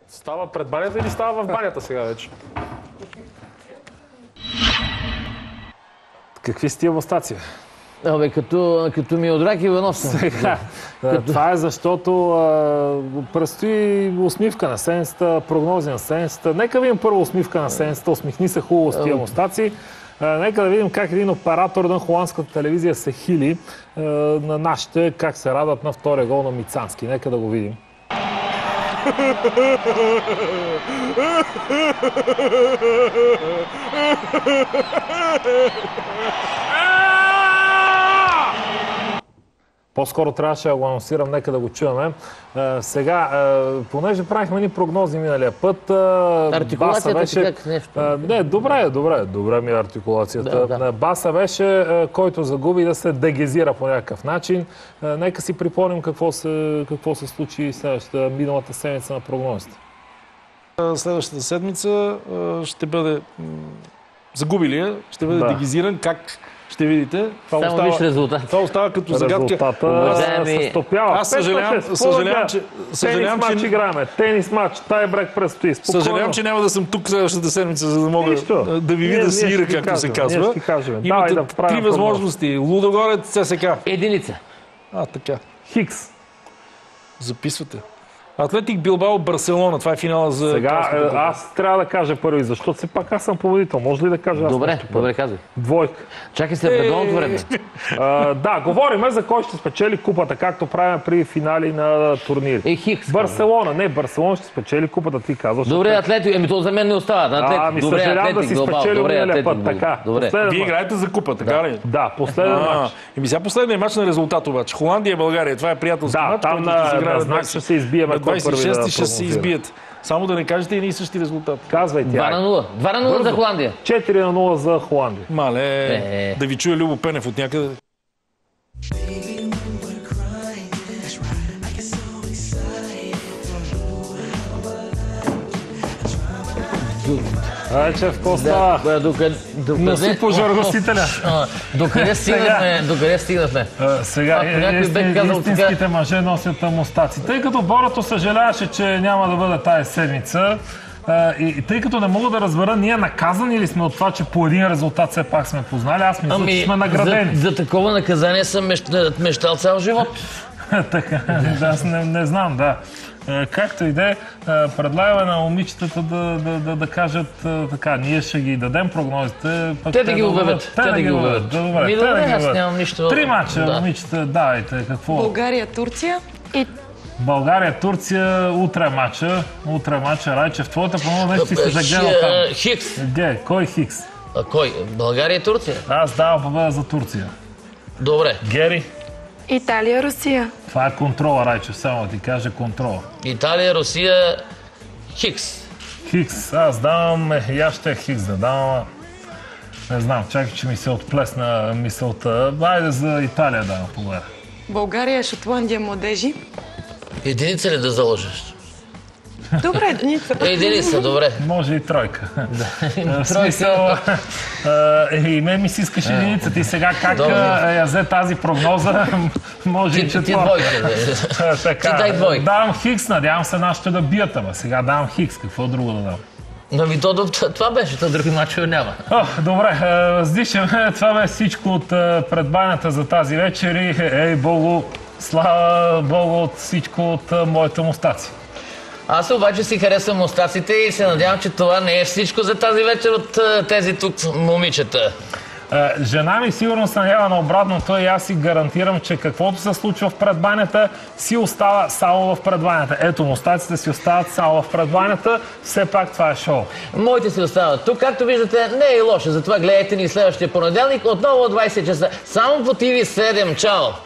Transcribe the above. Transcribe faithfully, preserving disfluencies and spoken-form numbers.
Става пред банята или става в банята сега вече? Какви сте тия мустаци? Абе, като, като ми отрак Иванов съм. Сега, това е защото а, предстои усмивка на седмицата, прогнози на седмицата. Нека видим първо усмивка на седмицата. Усмихни се хубаво с тия мустаци. А, нека да видим как един оператор на холандската телевизия се хили а, на нашите, как се радват на втория гол на Мицански. Нека да го видим. По-скоро трябваше да го анонсирам, нека да го чуваме. А, сега, а, понеже правихме ни прогнози миналия път, а, артикулацията Баса беше... как нещо? А, не, добре, добре, добре ми е артикулацията. Да, да. Баса беше, а, който загуби да се дегезира по някакъв начин. А, нека си припомним какво се, какво се случи следващата, миналата седмица на прогнозите. Следващата седмица ще бъде загубилия, ще бъде да. дегизиран. Как ще видите? Това Само остава, виж резултат. това остава като загадка. Резултата Уважаеми... се стопява. Аз съжалявам, съжалявам, че... Съжалявам, тенис матч че... играме. Тенис матч, тайбрек предстои. Спокойно. Съжалявам, че няма да съм тук следващата седмица, за да мога Нищо. да ви видя сира, както кажем, се казва. Имате да три възможности. Лудогорец, ЦСК. Единица. А, така. Хикс. Записвате. Атлетик Билбао, Барселона. Това е финала за... Сега аз трябва да кажа първи, защото все пак аз съм победител. Може ли да кажа аз Добре, нещо? добре казвай. Двойка. Чакай се предолното време. А, да, говориме за кой ще спечели купата, както правим при финали на турнири. Е, Хикс. Барселона. Не, Барселона ще спечели купата, ти казваш. Добре, Атлетик. Еми то за мен не остава. Атлетик. А, ми добре, съжалявам Атлетик, да си Билбао. спечели Добре, миналия Атлетик, път. Така. Добре. Последен Вие мач. играете за купа, така ли? Да, последен мач. Еми сега последният мач на резултат обаче. Холандия и България. Това е приятелски Да, мач. там на, на знак ще се избиеме. двадесет и шести ще се избият. Само да не кажете едни и същи резултат. Казвайте. два на нула. два на нула за Холандия. четири на нула за Холандия. Мале, е. да ви чуе Любо Пенев от някъде. Райчев, какво става? Да, докъде... Носи пожарогасителя. Докъде стигнахме? Докъде стигнахме? Сега, истинските мъже носят мустаци. Тъй като Борато съжаляваше, че няма да бъде тази седмица, и тъй като не мога да разбера, ние наказани ли сме от това, че по един резултат все пак сме познали, аз мисля, ами, че сме наградени. За, за такова наказание съм мечтал цял живот. Така, да, аз не, не знам, да. Както и да е, предлагаме на момичетата да, да, да, да кажат така, ние ще ги дадем прогнозите. Те да ги обявят. Те да ги обявят. Добре, ми добре, аз нямам нищо. Три мача, да. момичета, давайте. Какво? България, Турция и... България, Турция, утре мача. Утре мача, Райчев. Твоята прогноза нещо ти се загледа там. Хикс. Ге, кой Хикс? А кой? България, Турция? Аз давам победа за Турция. Добре. Гери? Италия, Русия. Това е контрола, Райчев, само да ти кажа контрола. Италия, Русия, Хикс. Хикс, аз давам, и аз ще Хикс да давам, не знам, чакай, че ми се отплесна мисълта. Айде за Италия давам победа. България, Шотландия, младежи. Единица ли да заложиш? Добре, единица. Единица, добре. Може и тройка. Да. В смисъл, и мен ми си искаш единица. Ти сега как я взе тази прогноза, може и четвърка. Ти двойка. Ти дай двойка. Давам Хикс, надявам се нашите да бият, ама сега давам Хикс. Какво друго да дам? Но ми то, това беше, то други мачове няма. О, добре, сдишаме. Това беше всичко от предбанята за тази вечер и ей, Богу, слава Богу от всичко от моите мустаци. Аз обаче си харесвам мустаците и се надявам, че това не е всичко за тази вечер от тези тук момичета. Жена ми сигурно се надява на обратното и аз си гарантирам, че каквото се случва в предбанята, си остава само в предбанята. Ето, мустаците си остават само в предбанята. Все пак това е шоу. Моите си остават тук. Както виждате, не е лошо. Затова гледайте ни следващия понеделник отново от двадесет часа. Само по Ти Ви седем. Чао!